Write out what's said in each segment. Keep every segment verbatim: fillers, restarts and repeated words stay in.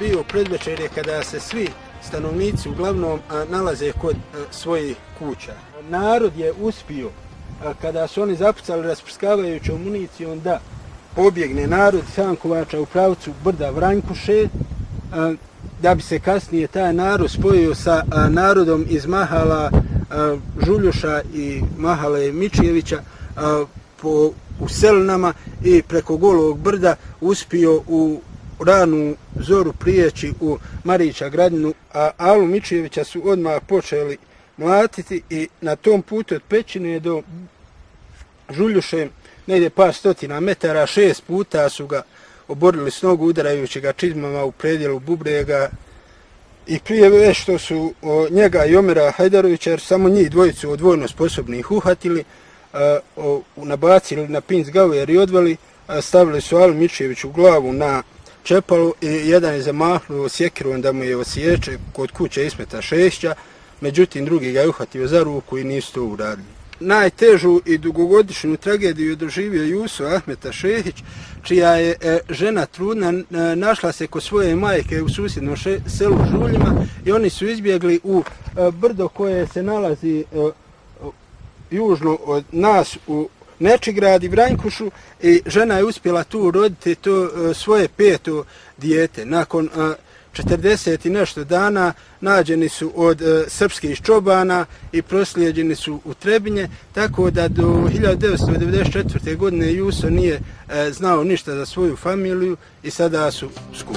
bio predvečerje kada se svi stanovnici uglavnom nalaze kod svojih kuća. Narod je uspio, kada su oni zapucali rasprskavajućom municijom, da pobjegne narod Sankovača u pravcu brda Vranjkuše, da bi se kasnije taj narod spojio sa narodom iz Mahala Žuljuša i Mahale Mičijevića po, u Selinama i preko Golog brda uspio u ranu zoru prijeći u Marića Gradinu, a Alu Mičijevića su odmah počeli mlatiti i na tom putu od Pećine do Žuljuše, negdje par stotina metara, šest puta su ga oborili s nogu udarajući ga čizmama u predjelu bubrega i prije već što su o, njega i Omera Hajdarovića, jer samo njih dvojicu od vojno sposobnih uhvatili, a, o, nabacili na pinc gaver i odveli, a, stavili su Alu Mičijeviću glavu na čepalu i jedan je zamahnuo sjekirom da mu je osjeće kod kuće Ismeta Šešića, međutim drugi ga je uhvatio za ruku i nisu to uradili. Najtežu i dugogodišnju tragediju doživio Juso Ahmeta Šehić, čija je e, žena trudna, e, našla se kod svoje majke u susjednom še, selu Žuljima i oni su izbjegli u e, brdo koje se nalazi e, južno od nas u Nečigrad i Vranjkušu i žena je uspjela tu roditi to e, svoje peto dijete. Nakon e, četrdeset i nešto dana nađeni su od e, srpskih čobana i proslijeđeni su u Trebinje, tako da do hiljadu devetsto devedeset četvrte. godine Juso nije e, znao ništa za svoju familiju i sada su skupi.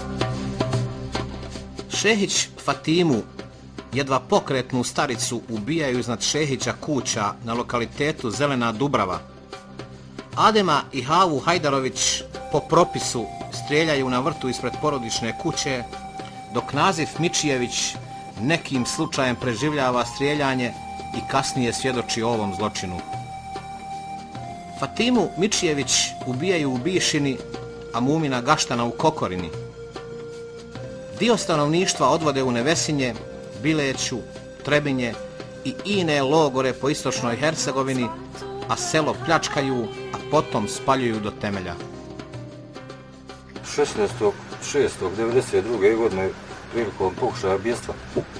Šehić Fatimu, jedva pokretnu staricu, ubijaju iznad Šehića kuća na lokalitetu Zelena Dubrava. Adema i Havu Hajdarović po propisu strijeljaju na vrtu ispred porodične kuće, dok Nazif Mičijević nekim slučajem preživljava strijeljanje i kasnije svjedoči o ovom zločinu. Fatimu Mičijević ubijaju u Bišini, a Mumina Gaštana u Kokorini. Dio stanovništva odvode u Nevesinje, Bileću, Trebinje i ine logore po istočnoj Hercegovini, a selo pljačkaju, a potom spaljuju do temelja. šesnaestog šestog devedeset druge. godine prilikom pokušaja bijestva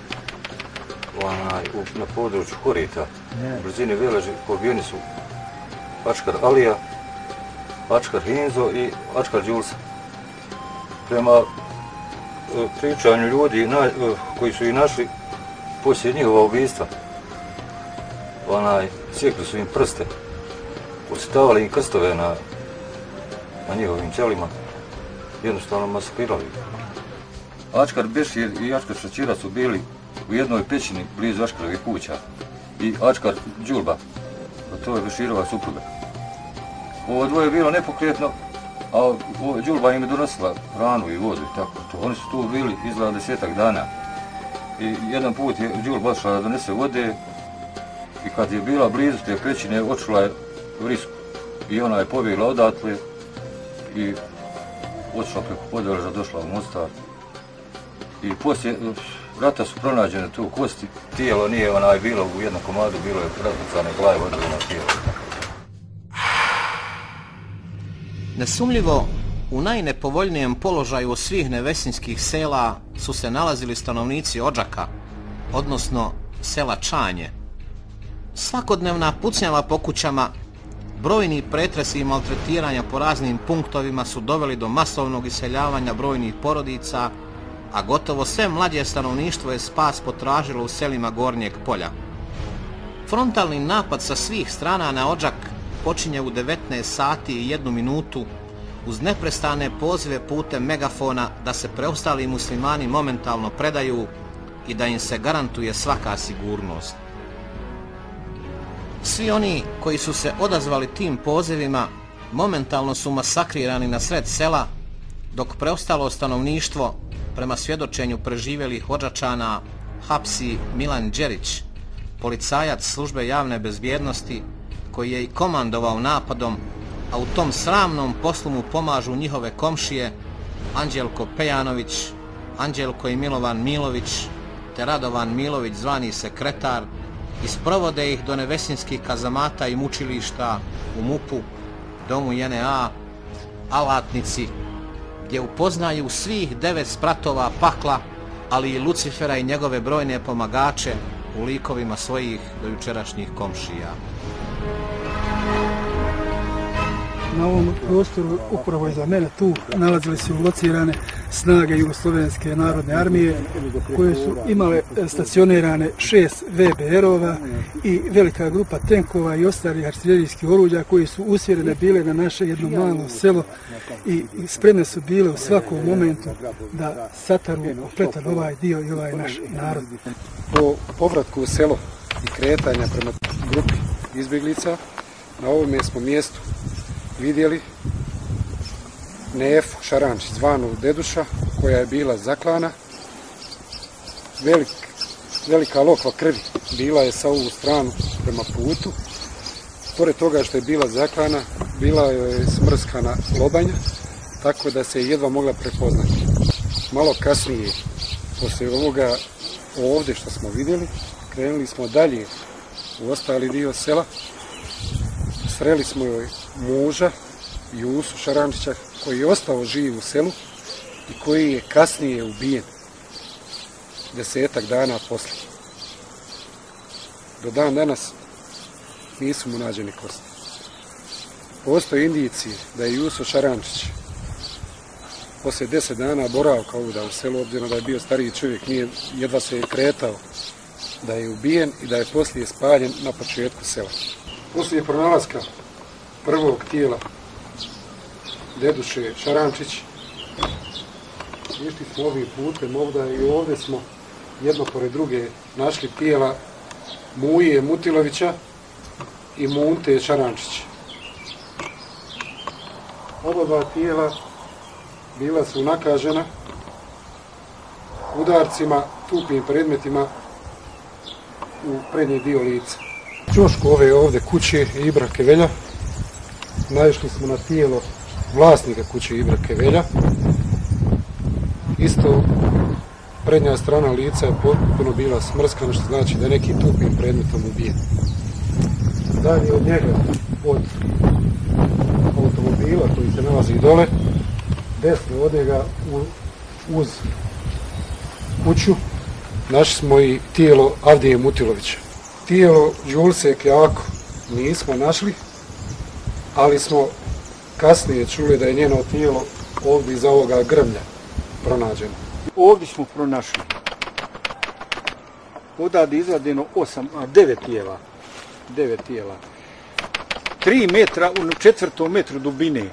na području Horita, u blizini Veleži, pobijeni su Ačkar Alija, Ačkar Hinzo i Ačkar Đulsa. Prema pričanju ljudi na, koji su ih našli poslije njihova ubistva, onaj, sjekli su im prste, ucrtavali im krstove na, na njihovim ćelima, jednostavno masakrirali. Ačkar Bešir i Ačkar Šačira su bili u jednoj pećini blizu Ačkarovih kuća i Ačkar Đulba, to je Beširova supruga. Ovo dvoje je bilo nepokretno, a Đulba im je donosila hranu i vodu i tako. To. Oni su tu bili izgleda desetak dana. I jedan put je Đulba odšla da donese vode i kad je bila blizu te pećine, odšla je u risku. I ona je pobjegla odatle i odšla preko Podveleža, došla u Mostar. I poslije rata su pronađene tu kosti. Tijelo nije onaj bilo u jednom komadu, bilo je razbucane glave odvojeno tijelo. Nesumljivo, u najnepovoljnijem položaju od svih nevesinskih sela su se nalazili stanovnici Odžaka, odnosno sela Čanje. Svakodnevna pucnjava po kućama, brojni pretresi i maltretiranja po raznim punktovima su doveli do masovnog iseljavanja brojnih porodica, a gotovo sve mlađe stanovništvo je spas potražilo u selima Gornjeg polja. Frontalni napad sa svih strana na Odžak počinje u devetnaest sati i jednu minutu uz neprestane pozive putem megafona da se preostali muslimani momentalno predaju i da im se garantuje svaka sigurnost. Svi oni koji su se odazvali tim pozivima momentalno su masakrirani na sred sela, dok preostalo stanovništvo, prema svjedočenju preživjelih Odžačana, hapsi Milan Đerić, policajac službe javne bezbjednosti, koji je i komandovao napadom, a u tom sramnom poslu mu pomažu njihove komšije Anđelko Pejanović, Anđelko i Milovan Milović, te Radovan Milović zvani sekretar, i sprovode ih do nevesinskih kazamata i mučilišta u Mupu, domu J N A, Alatnici, gdje upoznaju svih devet spratova pakla, ali i Lucifera i njegove brojne pomagače u likovima svojih dojučerašnjih komšija. Na ovom prostoru, upravo iza mene tu, nalazili su locirane snage Jugoslovenske narodne armije koje su imale stacionirane šest ve be erova i velika grupa tenkova i ostalih artiljerijskih oruđa koji su usmjerene bile na naše jedno malo selo i spremne su bile u svakom momentu da sataru kompletan ovaj dio i ovaj naš narod. Po povratku u selo i kretanja prema grupi izbjeglica, na ovome smo mjestu vidjeli Nefu Šarančić, zvanu Deduša, koja je bila zaklana. Velik, velika lokva krvi bila je sa ovu stranu prema putu. Pored toga što je bila zaklana, bila je smrskana lobanja, tako da se je jedva mogla prepoznati. Malo kasnije, poslije ovoga ovdje što smo vidjeli, krenuli smo dalje u ostali dio sela. Sreli smo joj muža, Jusu Šarančića, koji je ostao živ u selu i koji je kasnije ubijen desetak dana poslije. Do dan danas nisu mu nađeni kosti. Postoje indicije da je Juso Šarančić poslije deset dana boravka ovuda u selu, obzirom da je bio stariji čovjek, nije, jedva se je kretao, da je ubijen i da je poslije spaljen na početku sela. Poslije pronalaska prvog tijela Deduše Šarančić, išli smo ovim putem ovdje i ovdje smo jedno pored druge našli tijela Muje Mutilovića i Munte Šarančića. Oba dva tijela bila su nakažena udarcima, tupim predmetima u prednji dio lica. Ćošku ove ovdje kuće Ibra Kevelja naišli smo na tijelo vlasnika kuće Ibra Kevelja. Isto prednja strana lica je potpuno bila smrskana, što znači da je nekim tupim predmetom ubijen. Dalje od njega, od automobila koji se nalazi dole, desno od njega uz kuću našli smo i tijelo Avdije Mutilovića. Tijelo Đulse Kjako nismo našli, ali smo kasnije čuli da je njeno tijelo ovdje iza ovoga grmlja pronađeno. Ovdje smo pronašli odavde izvadeno osam, a devet tijela. Devet tijela. Tri metra u četvrtom metru dubine.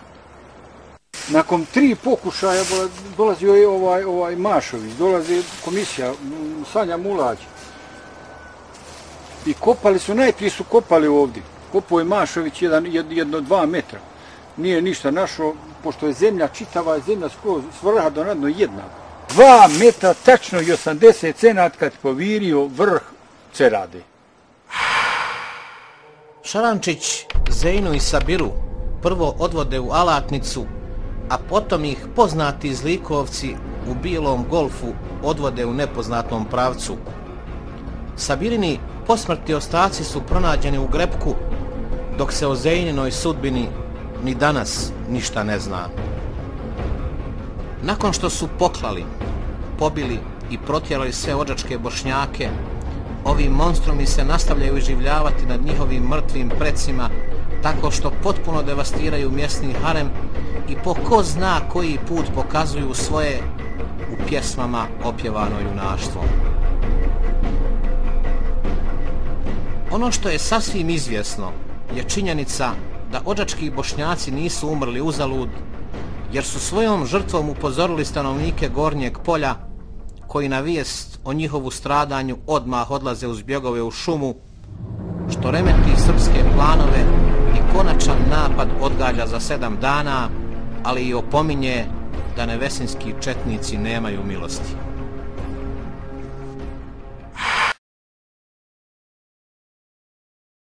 Nakon tri pokušaja dolazio je ovaj, ovaj Mašović, dolazi komisija, Sanja Mulać. I kopali su, najprije su kopali ovdje. Kopao je Mašović jedan, jedno dva metra. Nije ništa našao, pošto je zemlja, čitava je zemlja skroz svrha do nadno jednaka. Dva metra, tačno i osamdeset cenat kad povirio vrh cerade. Šarančić, Zejnu i Sabiru prvo odvode u alatnicu, a potom ih poznati zlikovci u bilom golfu odvode u nepoznatom pravcu. Sabirini posmrtni ostaci su pronađeni u grepku, dok se o Zejninoj sudbini ni danas ništa ne zna. Nakon što su poklali, pobili i protjerali sve odžačke Bošnjake, ovi monstrumi se nastavljaju iživljavati nad njihovim mrtvim precima tako što potpuno devastiraju mjesni harem i po ko zna koji put pokazuju svoje u pjesmama opjevano junaštvo. Ono što je sasvim izvjesno je činjenica da odžački Bošnjaci nisu umrli uzalud, jer su svojom žrtvom upozorili stanovnike Gornjeg polja, koji na vijest o njihovu stradanju odmah odlaze uz bjegove u šumu, što remeti srpske planove i konačan napad odgađa za sedam dana, ali i opominje da nevesinski četnici nemaju milosti.